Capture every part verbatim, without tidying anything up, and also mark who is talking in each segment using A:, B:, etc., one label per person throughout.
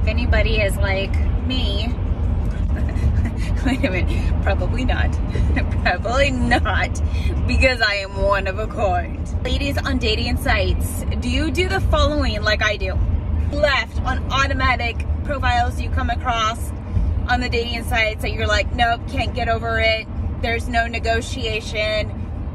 A: if anybody is like me, wait a minute, probably not, probably not, because I am one of a kind. Ladies on dating sites, do you do the following like I do? Left on automatic profiles you come across on the dating sites that you're like, nope, can't get over it, there's no negotiation.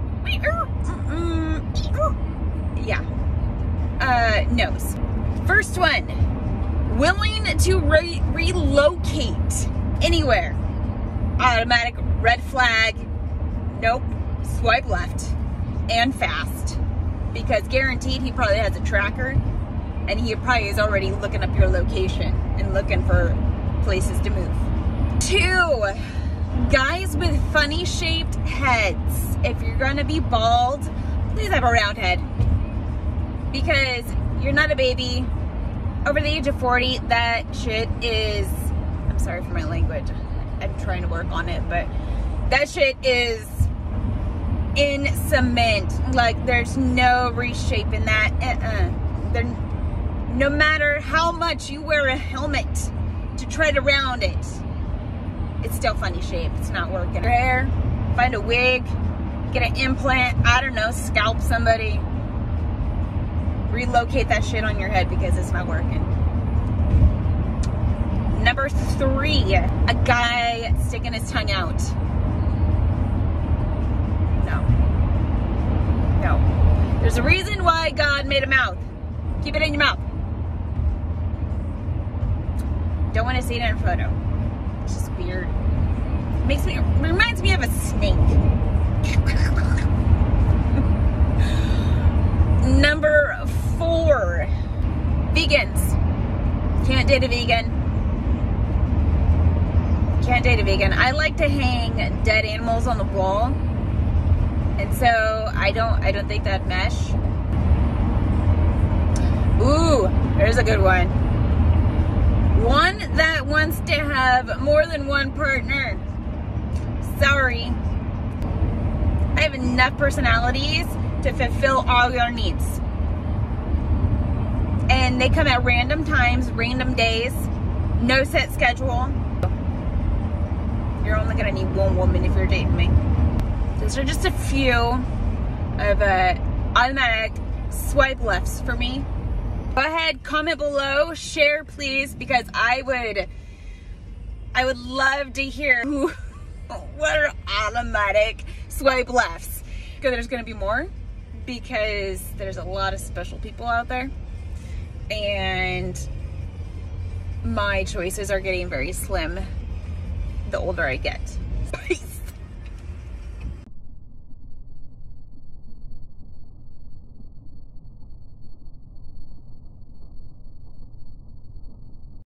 A: Yeah. Uh, no's. First one, willing to re relocate anywhere. Automatic red flag. Nope. Swipe left and fast, because guaranteed he probably has a tracker and he probably is already looking up your location and looking for places to move. Two, guys with funny shaped heads. If you're gonna be bald, please have a round head, because you're not a baby. Over the age of forty, that shit is, I'm sorry for my language, I'm trying to work on it, but that shit is in cement. Like, there's no reshaping that. Uh-uh. There, no matter how much you wear a helmet to try to round it, it's still funny shape. It's not working. Your hair, find a wig, get an implant, I don't know, scalp somebody, relocate that shit on your head, because it's not working. Number three, a guy sticking his tongue out. No. No. There's a reason why God made a mouth. Keep it in your mouth. Don't want to see it in a photo. It's just weird. Makes me, reminds me of a snake. Number four, vegans. Can't date a vegan. Can't date a vegan. I like to hang dead animals on the wall, and so I don't I don't think that mesh. Ooh, there's a good one. One that wants to have more than one partner. Sorry. I have enough personalities to fulfill all your needs. And they come at random times, random days, no set schedule. You're only gonna need one woman if you're dating me. Those are just a few of uh, automatic swipe lefts for me. Go ahead, comment below, share please, because I would, I would love to hear who, what are automatic swipe lefts. Because there's gonna be more, because there's a lot of special people out there, and my choices are getting very slim the older I get. Peace.